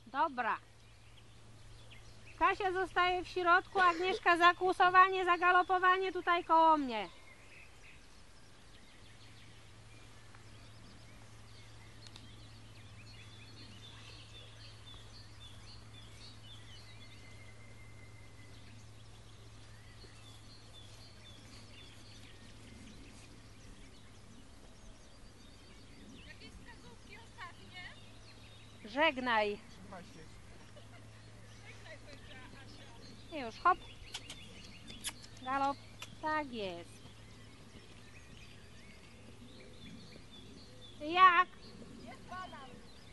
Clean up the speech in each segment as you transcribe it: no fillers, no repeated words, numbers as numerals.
Dobra. Kasia zostaje w środku, Agnieszka zakłusowanie, zagalopowanie tutaj koło mnie. Jakieś wskazówki ostatnie? Żegnaj. Trzymaj się. Żegnaj, powiedziała Asia. I już hop. Galop. Tak jest. Jak? Nie spadam.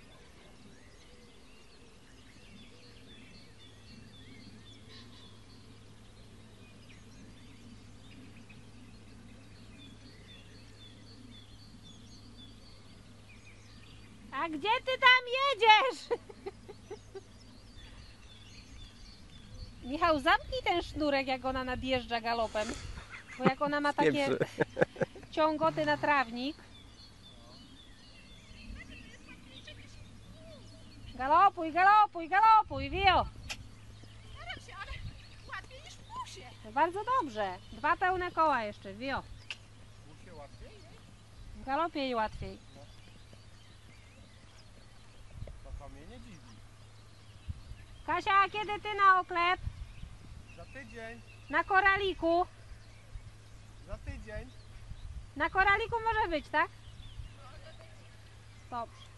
A gdzie ty tam jedziesz? Michał, zamknij ten sznurek, jak ona nadjeżdża galopem. Bo jak ona ma takie ciągoty na trawnik. Galopuj, galopuj, galopuj, wio. Staram się, ale łatwiej niż w busie. Bardzo dobrze. 2 pełne koła jeszcze, wio. Mów się łatwiej? W galopie jej łatwiej. To mnie nie dziwi. Kasia, a kiedy ty na oklep? Za tydzień. Na koraliku? Za tydzień. Na koraliku może być, tak? Dobrze.